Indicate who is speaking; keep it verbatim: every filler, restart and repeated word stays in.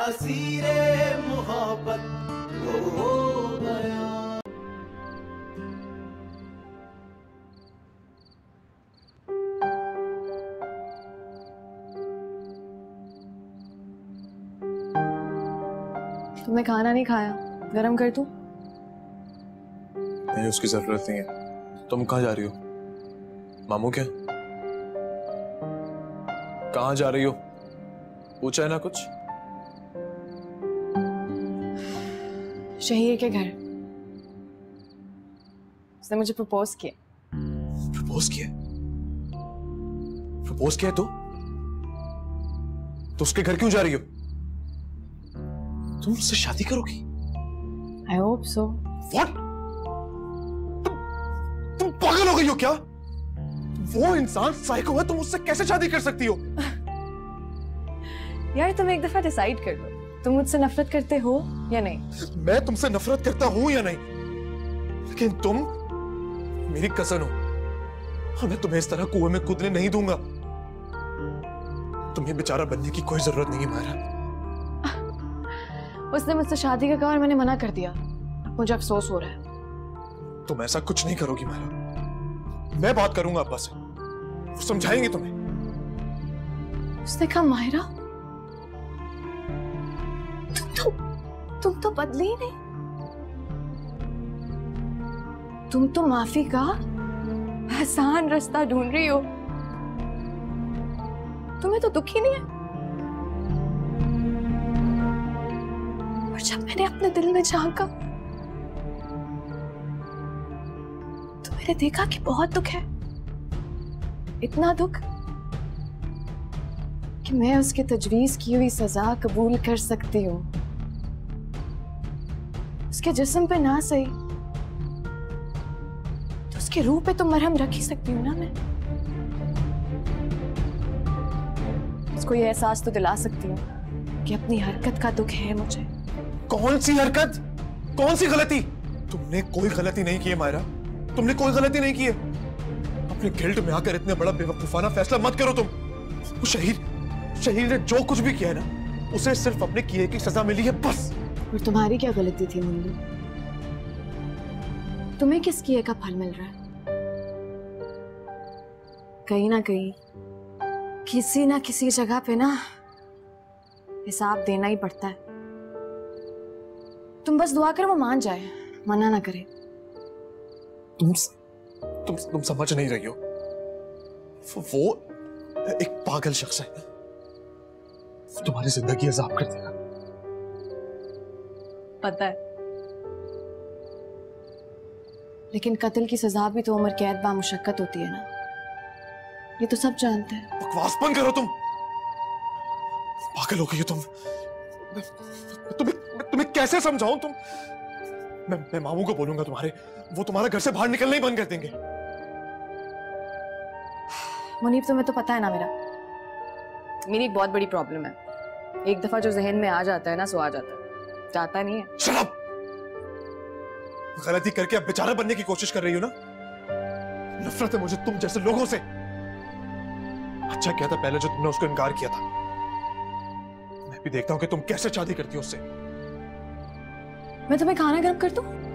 Speaker 1: असीरे मोहब्बत हो गया।
Speaker 2: तुम्हें खाना नहीं खाया, गरम कर दूं?
Speaker 3: नहीं, उसकी जरूरत नहीं है। तुम कहाँ जा रही हो? मामू क्या? कहाँ जा रही हो? पूछा है ना कुछ?
Speaker 2: शहीर के घर। उसने मुझे प्रपोज किया।
Speaker 3: प्रपोज किया? प्रपोज किया तो? तो उसके घर क्यों जा रही हो? तुम उससे शादी करोगी?
Speaker 2: I hope so.
Speaker 3: What? तुम, तुम पागल हो गई हो क्या? वो इंसान साइको है, तुम उससे कैसे शादी कर सकती हो?
Speaker 2: यार तुम एक दफा डिसाइड कर लो, तुम मुझसे नफरत करते हो या नहीं?
Speaker 3: मैं तुमसे नफरत करता हूं या नहीं, लेकिन तुम मेरी कजन हो और मैं तुम्हें इस तरह कुएं में कूदने नहीं दूंगा। तुम्हें बेचारा बनने की कोई जरूरत नहीं है मायरा।
Speaker 2: उसने मुझसे शादी का कहा और मैंने मना कर दिया। मुझे अफसोस हो रहा है।
Speaker 3: तुम ऐसा कुछ नहीं करोगी मायरा। मैं बात करूंगा अब्बा से, वो समझाएंगे तुम्हें।
Speaker 2: उसने कहा मायरा तुम तो तुम तो बदली ही नहीं। तुम तो माफी का आसान रास्ता ढूंढ रही हो। तुम्हें तो दुख ही नहीं है। और जब मैंने अपने दिल में झांका तो मैंने देखा कि बहुत दुख है। इतना दुख कि मैं उसके तजवीज की हुई सजा कबूल कर सकती हूँ। उसके जिस्म पे ना सही तो उसके रूह पे तो मरहम रख ही सकती हूँ ना मैं। उसको ये एहसास तो दिला सकती हूँ कि अपनी हरकत का दुख है मुझे।
Speaker 3: कौन सी हरकत? कौन सी गलती? तुमने कोई गलती नहीं की है मायरा, तुमने कोई गलती नहीं की है। अपने गिल्ट में आकर इतने बड़ा बेवकूफाना फैसला मत करो तुम। वो शहीद शहीद ने जो कुछ भी किया है ना, उसे सिर्फ अपने किए की सजा मिली है बस।
Speaker 2: और तुम्हारी क्या गलती थी मुन्नी? तुम्हें किस किए का फल मिल रहा है? कहीं ना कहीं किसी ना किसी जगह पे ना हिसाब देना ही पड़ता है। तुम बस दुआ करो वो मान जाए, मना ना करे।
Speaker 3: तुम तुम तुम समझ नहीं रही हो। वो एक पागल शख्स है, वो तुम्हारी जिंदगी अजाब कर देगा।
Speaker 2: पता है, लेकिन कत्ल की सजा भी तो उम्र कैद बा मुशक्कत होती है ना, ये तो सब जानते हैं।
Speaker 3: बकवास बंद करो तुम, पागल हो गई हो तुम। तुम्हें तुम्हें कैसे समझाऊं? तुम मैं मैं मामू को बोलूंगा तुम्हारे, वो तुम्हारा घर से बाहर निकलना ही बंद कर देंगे।
Speaker 2: मुनीब तुम्हें तो पता है ना मेरा मेरी एक बहुत बड़ी प्रॉब्लम है। एक दफा जो जहन में आ जाता है ना सो आ जाता है, जाता नहीं है।
Speaker 3: Shut up! गलती करके अब बेचारा बनने की कोशिश कर रही हो ना। नफरत है मुझे तुम जैसे लोगों से। अच्छा क्या था पहले जो तुमने उसको इनकार किया था। मैं भी देखता हूं कि तुम कैसे शादी करती हो उससे।
Speaker 2: मैं तुम्हें खाना गर्म कर दूं?